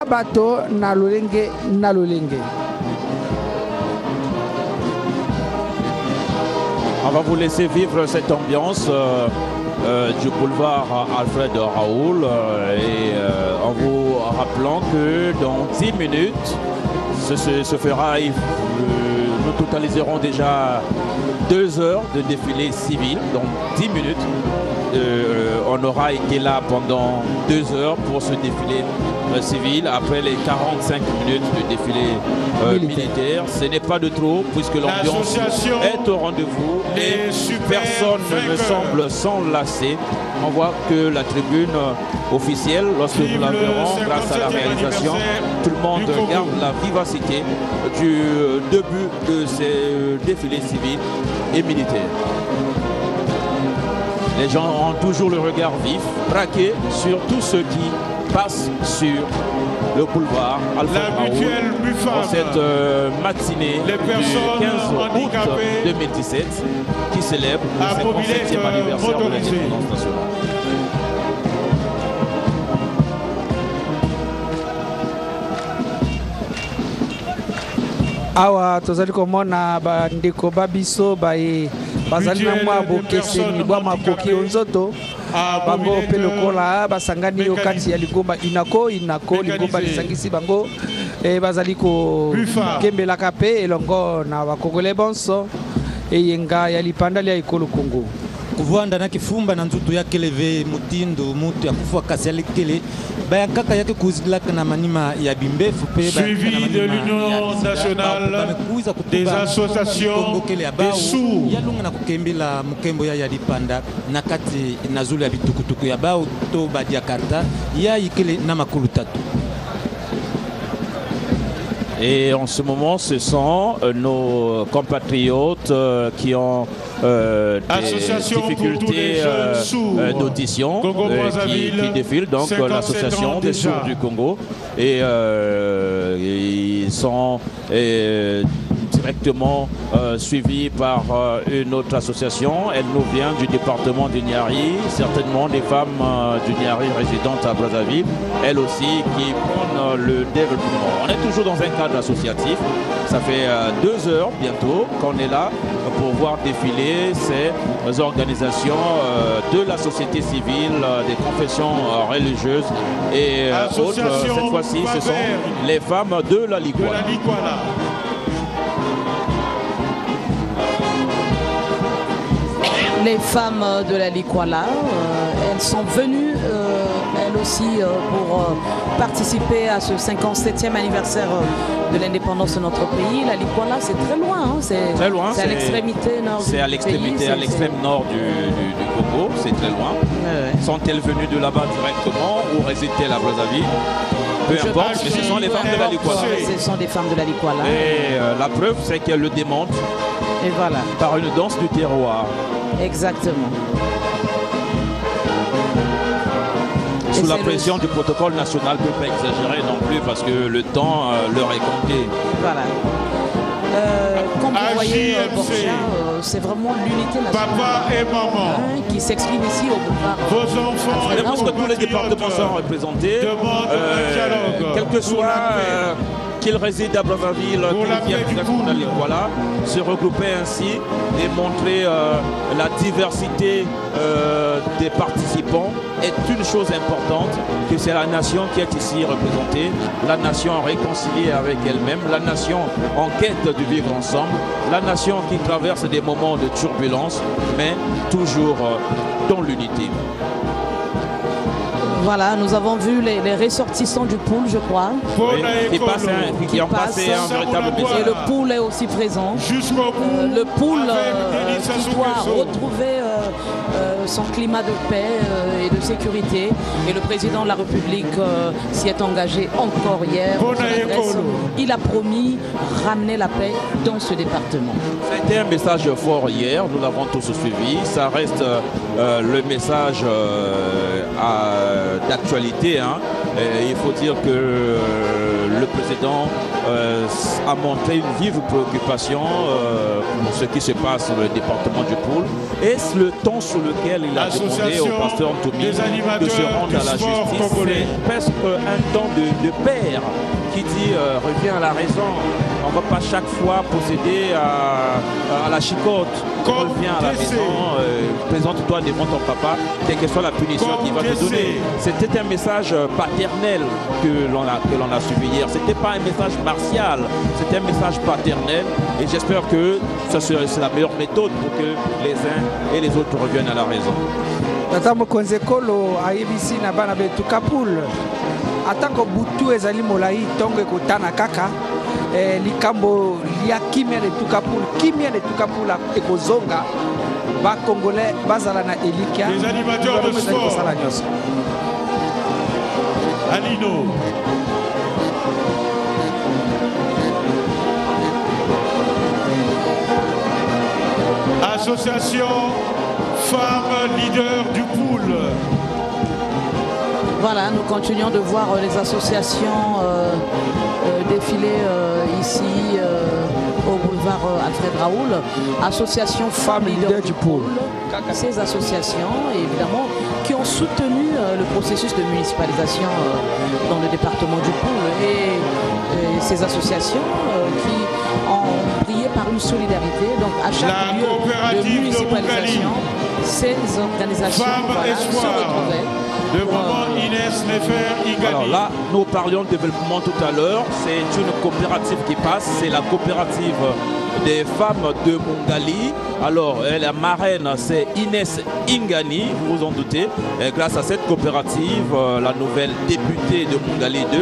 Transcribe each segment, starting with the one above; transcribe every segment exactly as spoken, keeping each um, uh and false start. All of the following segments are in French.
bato na lolenge na lolenge. On va vous laisser vivre cette ambiance euh, euh, du boulevard Alfred Raoul euh, et euh, en vous rappelant que dans dix minutes, ce se, se fera, euh, nous totaliserons déjà deux heures de défilé civil, donc dix minutes. Euh, on aura été là pendant deux heures pour ce défilé euh, civil. Après les quarante-cinq minutes de défilé euh, militaire. militaire, ce n'est pas de trop puisque l'ambiance est au rendez-vous et personne ne me semble s'enlacer. On voit que la tribune euh, officielle, lorsque nous la verrons grâce à la réalisation, tout le monde garde la vivacité du euh, début de ces euh, défilés civils et militaires. Les gens ont toujours le regard vif, braqué sur tous ceux qui passent sur le boulevard Alfred Raoul en cette euh, matinée du quinze août deux mille dix-sept qui célèbre le cinquante-septième anniversaire de l'indépendance nationale. Awa tozali komona bandeko babiso baye bazali na mwa bokeseni bwa makoki onzoto bango pe lokola basangani yo kati ya ligomba inako inako ligomba lisangisi bango e bazali ko kembelaka pe elongo na bakongole bonso eyenga ya lipanda ya ekolo Kongo kuvanda na kifumba na nzutu yake leve mutindo mutu ya kufa kasi alikele baya kaka yake kuzilaka na manima ya bimbefu pe suivi de l'Union nationale des associations des sourds yalunga na kukembela mukembo ya yalipanda na kati na zulu ya bitukutuku ya bao to badia karta ya ikele na makulu tatu. Et en ce moment, ce sont euh, nos compatriotes euh, qui ont euh, des difficultés euh, euh, d'audition euh, qui, qui défilent, donc euh, l'association des sourds du Congo. Et euh, ils sont euh, directement euh, suivis par euh, une autre association. Elle nous vient du département du Niari, certainement des femmes euh, du Niari résidentes à Brazzaville, elles aussi qui prônent euh, le développement. On est toujours dans un cadre associatif. Ça fait euh, deux heures bientôt qu'on est là pour voir défiler ces organisations euh, de la société civile, euh, des confessions euh, religieuses et euh, autres. Cette fois-ci, ce sont les femmes de la Likwala. Les femmes de la Likwala, euh, elles sont venues, euh, elles aussi, euh, pour euh, participer à ce cinquante-septième anniversaire euh, de l'indépendance de notre pays. La Likwala, c'est très loin, hein, c'est très loin. C'est à l'extrémité nord. C'est à l'extrémité, à l'extrême nord du, du, du Congo, c'est très loin. Ouais, ouais. Sont-elles venues de là-bas directement ou résident à Brazzaville? Peu Je importe, mais ce sont les femmes de la Likwala. Ce sont des femmes de la Likwala. Et euh, la preuve, c'est qu'elles le démontrent. Et voilà. Par une danse du terroir. Exactement. Sous la pression le... du protocole national, ne peut pas exagérer non plus parce que le temps euh, leur est compté. Voilà. Euh, comme vous voyez, euh, Borgia, euh, c'est vraiment l'unité nationale. Papa et maman. Hein, qui s'exprime ici au boulevard. Vos enfants. Je pense que tous les départements sont représentés. Euh, quel que soit euh, qu'ils résident à Brazzaville, qu'ils viennent exactement dans Likwala, se regrouper ainsi et montrer euh, la diversité euh, des participants est une chose importante, que c'est la nation qui est ici représentée, la nation réconciliée avec elle-même, la nation en quête de vivre ensemble, la nation qui traverse des moments de turbulence, mais toujours euh, dans l'unité. Voilà, nous avons vu les, les ressortissants du pool, je crois. Oui, qui, passe un, qui, qui ont passé un véritable message. Et le pool est aussi présent. Euh, le pool euh, qui doit retrouver euh, euh, son climat de paix euh, et de sécurité. Et le président de la République euh, s'y est engagé encore hier. Il a promis ramener la paix dans ce département. C'était un message fort hier, nous l'avons tous suivi. Ça reste euh, le message euh, d'actualité. Hein. Il faut dire que euh, le président euh, a montré une vive préoccupation euh, pour ce qui se passe dans le département du Poul et le temps sur lequel il a demandé au pasteur Ntoumi de se rendre à la justice. C'est presque un temps de, de père qui dit euh, reviens à la raison. On ne va pas chaque fois procéder à, à la chicote. Reviens à la maison, euh, présente-toi devant ton papa, quelle que soit la punition qu'il va te donner. C'était un message paternel que l'on a, que l'on a suivi hier. Ce n'était pas un message martial, c'était un message paternel. Et j'espère que c'est la meilleure méthode pour que les uns et les autres reviennent à la raison. Tata Mokonze Kolo ayebisi na bana betu Kapul atako butu ezali molai tongo ekotana kaka eh, likambo lia kimia de Tukapul kimia de Tukapul ekozonga ba congolais bazala na elikia les animateurs de sport Alino association femmes leaders du Poul. Voilà, nous continuons de voir euh, les associations euh, euh, défiler euh, ici euh, au boulevard euh, Alfred Raoul. Association femmes leaders du Poul. Ces associations, évidemment, qui ont soutenu euh, le processus de municipalisation euh, dans le département du Poul. Et, et ces associations euh, qui ont prié par une solidarité. Donc à chaque La lieu de municipalisation, de ces organisations voilà, se retrouvaient. Le moment Inès Nefer Ingani. Alors là, nous parlions de développement tout à l'heure. C'est une coopérative qui passe. C'est la coopérative des femmes de Mongali. Alors, la marraine, c'est Inès Ingani, vous vous en doutez. Et grâce à cette coopérative, la nouvelle députée de Mongali deux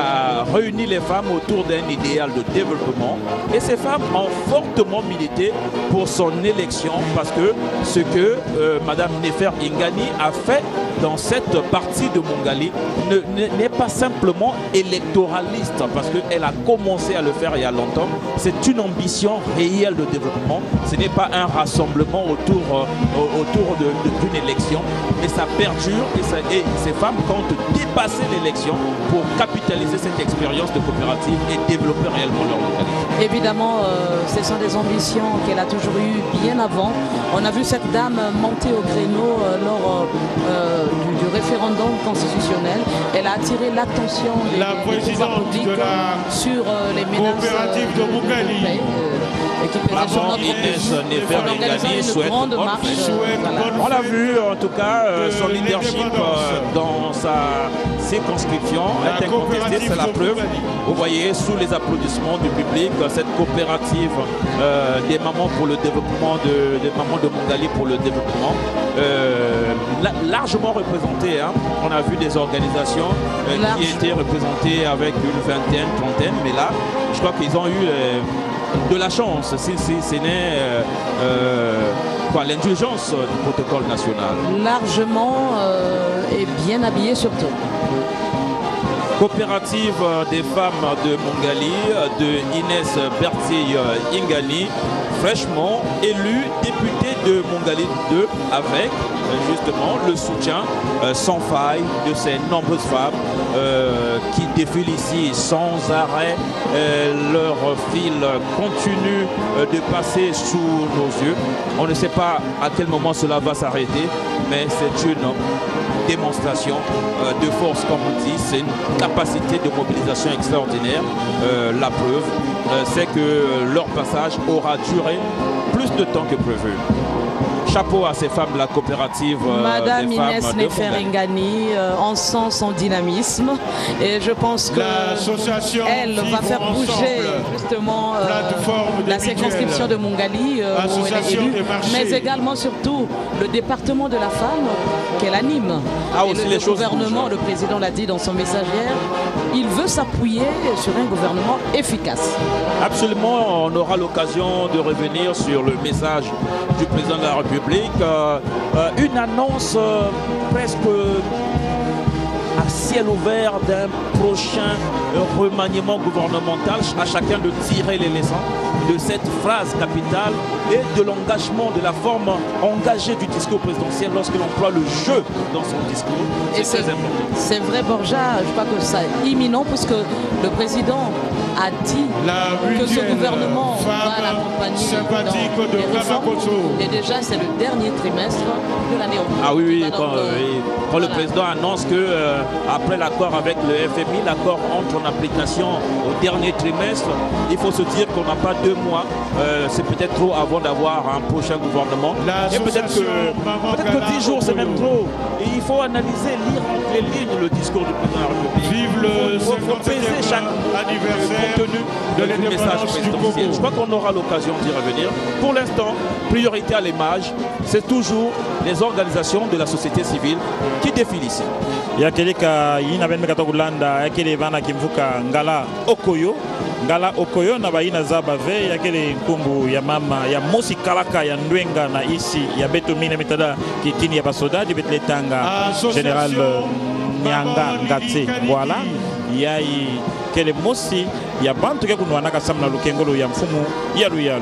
a réuni les femmes autour d'un idéal de développement. Et ces femmes ont fortement milité pour son élection parce que ce que euh, Madame Nefer Ingani a fait dans cette partie de Mongali n'est pas simplement électoraliste parce qu'elle a commencé à le faire il y a longtemps. C'est une ambition réelle de développement. Ce n'est pas un rassemblement autour, euh, autour d'une élection, mais ça perdure et, ça, et ces femmes comptent dépasser l'élection pour capitaliser cette expérience de coopérative et développer réellement leur localité. Évidemment, euh, ce sont des ambitions qu'elle a toujours eues bien avant. On a vu cette dame monter au créneau euh, lors euh, du, du référendum constitutionnel. Elle a attiré l'attention des, la des pouvoirs publics de la sur euh, les menaces coopérative de Mongali. Euh, qui pesaient sur notre pays. On organise une grande marche. Voilà. On l'a vu en tout cas, euh, son leadership euh, dans sa circonscription est incontesté, c'est la preuve. Vous voyez sous les applaudissements du public cette coopérative euh, des mamans pour le développement de, des mamans de Mongali pour le développement euh, largement représentée. Hein. On a vu des organisations euh, qui étaient représentées avec une vingtaine, trentaine, mais là, je crois qu'ils ont eu euh, de la chance, si, si, ce n'est euh, euh, l'indulgence du protocole national. Largement euh, et bien habillé surtout. Coopérative des femmes de Mongali, de Inès Bertille Ingani, fraîchement élue députée de Mongali deux avec justement le soutien euh, sans faille de ces nombreuses femmes euh, qui défilent ici sans arrêt. Euh, leur fil continue euh, de passer sous nos yeux. On ne sait pas à quel moment cela va s'arrêter, mais c'est une démonstration euh, de force, comme on dit. C'est une capacité de mobilisation extraordinaire. Euh, la preuve, euh, c'est que leur passage aura duré plus de temps que prévu. Chapeau à ces femmes de la coopérative. Euh, Madame des Inès femmes Nefer Ingani, euh, on sent son dynamisme et je pense que elle va faire bouger justement euh, la circonscription de Mongali euh, où elle est élue, mais également surtout le département de la femme qu'elle anime. Ah, et aussi le, les le choses gouvernement, bougent. le président l'a dit dans son message hier, il veut s'appuyer sur un gouvernement efficace. Absolument, on aura l'occasion de revenir sur le message du président de la République. Euh, euh, une annonce euh, presque assez ciel ouvert d'un prochain remaniement gouvernemental, à chacun de tirer les leçons de cette phrase capitale et de l'engagement, de la forme engagée du discours présidentiel lorsqu'il emploie le jeu dans son discours. C'est très important. C'est vrai, Borja, je crois que c'est imminent puisque le président a dit la que ce gouvernement va l'accompagner dans les réformes. Et déjà, c'est le dernier trimestre de l'année. Ah oui, oui, quand, euh, oui. quand voilà. le président annonce que euh, après l'accord avec le F M I, l'accord entre en application au dernier trimestre, il faut se dire qu'on n'a pas deux mois. Euh, c'est peut-être trop avant d'avoir un prochain gouvernement. Et peut-être que, peut que dix jours, c'est même trop. Et il faut analyser, lire entre les lignes le discours du président de la République. Vive le il faut, faut peser chaque anniversaire contenu de, de du message présidentiel. Je crois qu'on aura l'occasion d'y revenir. Pour l'instant, priorité à l'image, c'est toujours les organisations de la société civile qui défilent ici. yakeleka yina ben mekato kulanda yakele bana kimvuka ngala okoyo ngala okoyo na baina za bave yakele nkumbu ya mama ya mosi kalaka ya ndwenga na isi ya beto mina mitada kitini ya basoda di betletanga general Nyanga Ngatse voilà yai kele mosi ya bantu ke kunwana kasamna lukengolo ya mfumu yalu yalu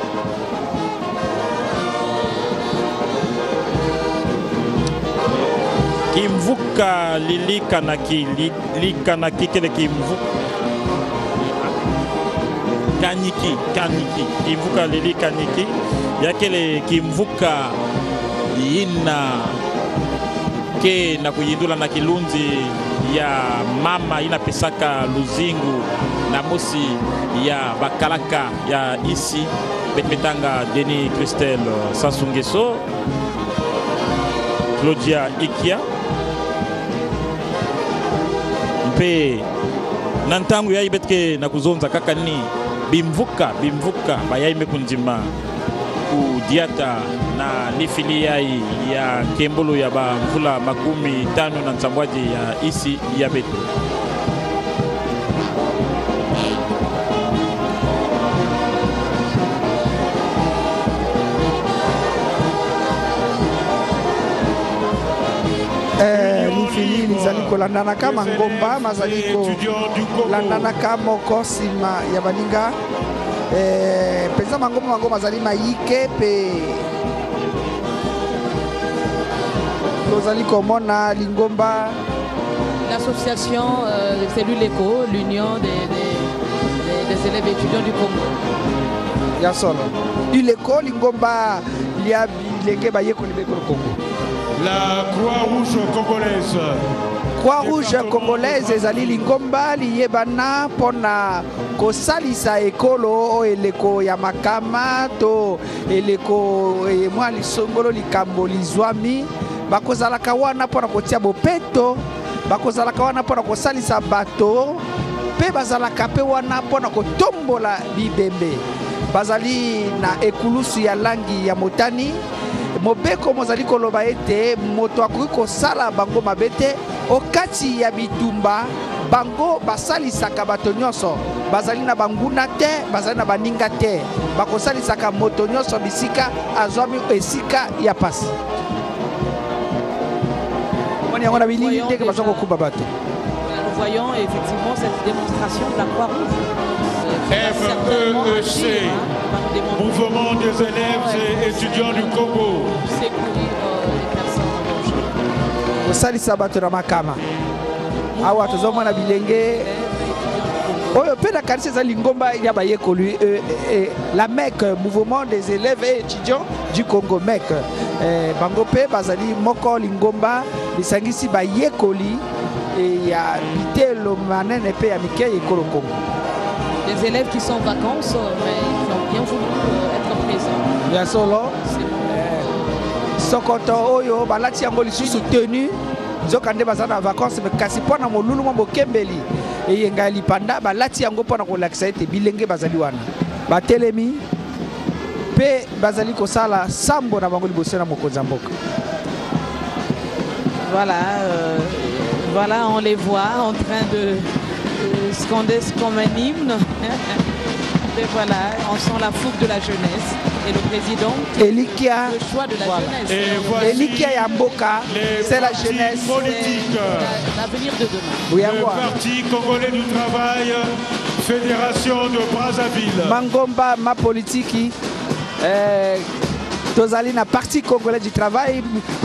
kimvuka lili kanaki lili kanaki kele kimvuka kaniki kaniki kimvuka lili kaniki yakele kimvuka ina ke na kuyindula na kilunzi ya mama ina pesaka luzingu na mosi ya bakalaka ya isi betmetanga Denis Christelle Sasungeso Claudia Ikia mpe nantangu ya ibetke na kuzonza kaka ni bimvuka bimvuka bayaime kunjima ku diata na nifili yai ya kembolo ya bamvula makumi tano na nsambwaji ya isi ya beto nifili lizali kolandana kama ngomba mazali kolandana kama okosima ya baninga Eh, pensa mangoma mangoma zali maike pe tozali komona lingomba l'association euh, c'est l'ULECO, l'union des, des, des élèves étudiants du Congo. Ya solo ULECO lingomba lia bilenge bayeko libeko Congo. La Croix-Rouge congolaise. Croix-Rouge congolaise ezali lingomba liyebana pona kosalisa ekolo o eleko ya makama to eleko e mwa lisongolo likambo lizwami bakozalaka wana pona kotia bopeto bakozalaka wana pona kosalisa bato pe bazalaka pe wana pona kotombola bibembe bazali na ekulusu ya langi ya motani mobeko mozali koloba ete moto akoki kosala bango mabe te okati ya bitumba bango basalisaka bato nyonso bazali na banguna te bazali na baninga te bakosalisaka moto nyonso bisika azwami esika ya pasi moni yango na bilingi ndenge baza kokuba bato. Nous voyons effectivement cette démonstration de la Croix-Rouge. F E E C, Mouvement des élèves et étudiants du Congo. Secourir les personnes en danger. Kosalisa bato na makama awa tozomona bilenge oyo pe na kanisa za lingomba ya bayekoli la M E C, Mouvement des élèves et étudiants du Congo M E C bango pe bazali moko lingomba lisangisi bayekoli ya bitelo manene pe ya mike ekolo Congo. Des élèves qui sont en vacances mais qui ont bien voulu être présents. Ya solo sokoto oyo balati yango lisusu tenu nzokande baza na vacances mais kasi pona molulu mo bokembeli eyenga lipanda balati yango pona kolakisa ete bilenge bazali wana batelemi pe bazali kosala sambo na bango liboso na mokonzi mboka. Voilà, euh, voilà, on les voit en train de, de scander ce comme un hymne. ben voilà, on sent la fougue de la jeunesse. Et le président, Elikia, le choix de la voilà. jeunesse. Et voici Elikia Yamboka, c'est la jeunesse. Politique. L'avenir de demain. Oui, Le Parti congolais du travail, Fédération de Brazzaville. Mangomba, ma politique. Euh, Tozali na Parti congolais du travail,